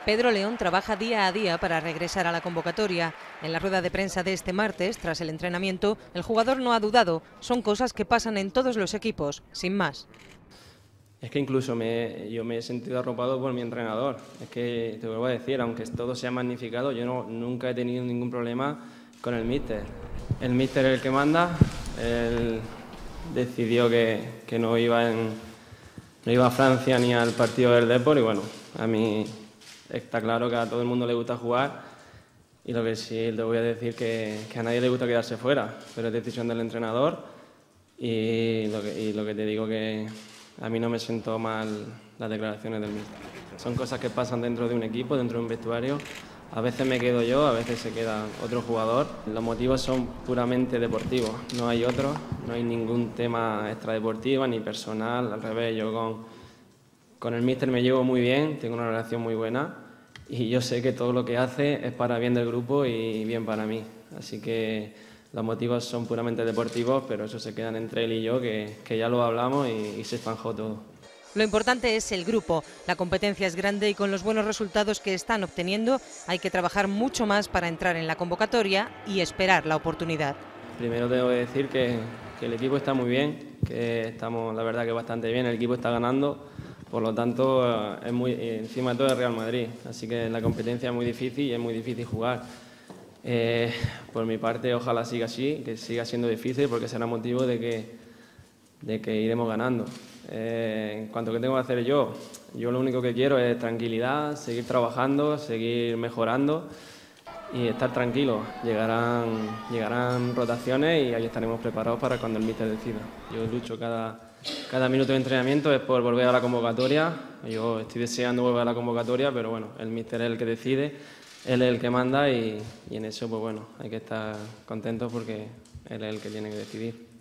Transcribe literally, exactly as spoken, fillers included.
Pedro León trabaja día a día para regresar a la convocatoria. En la rueda de prensa de este martes, tras el entrenamiento, el jugador no ha dudado. Son cosas que pasan en todos los equipos, sin más. Es que incluso me, yo me he sentido arropado por mi entrenador. Es que te vuelvo a decir, aunque todo sea magnificado, yo no, nunca he tenido ningún problema con el míster. El míster es el que manda, él decidió que, que no, iba en, no iba a Francia ni al partido del Depor y bueno, a mí está claro que a todo el mundo le gusta jugar y lo que sí le voy a decir que, que a nadie le gusta quedarse fuera, pero es decisión del entrenador y lo que, y lo que te digo que a mí no me sentó mal las declaraciones del míster. Son cosas que pasan dentro de un equipo, dentro de un vestuario. A veces me quedo yo, a veces se queda otro jugador. Los motivos son puramente deportivos, no hay otros, no hay ningún tema extradeportivo ni personal. Al revés, yo con, con el míster me llevo muy bien, tengo una relación muy buena y yo sé que todo lo que hace es para bien del grupo y bien para mí. Así que los motivos son puramente deportivos, pero eso se quedan entre él y yo, que, que ya lo hablamos y, y se espanjó todo. Lo importante es el grupo. La competencia es grande y con los buenos resultados que están obteniendo hay que trabajar mucho más para entrar en la convocatoria y esperar la oportunidad. Primero tengo que decir que, que el equipo está muy bien, que estamos la verdad que bastante bien, el equipo está ganando, por lo tanto es muy, encima de todo es Real Madrid, así que la competencia es muy difícil y es muy difícil jugar. Eh, por mi parte ojalá siga así, que siga siendo difícil porque será motivo de que, de que iremos ganando. Eh, en cuanto a qué tengo que hacer yo, yo lo único que quiero es tranquilidad, seguir trabajando, seguir mejorando y estar tranquilo. Llegarán, llegarán rotaciones y ahí estaremos preparados para cuando el míster decida. Yo lucho cada, cada minuto de entrenamiento es por volver a la convocatoria. Yo estoy deseando volver a la convocatoria, pero bueno, el míster es el que decide, él es el que manda y, y en eso pues bueno, hay que estar contentos porque él es el que tiene que decidir.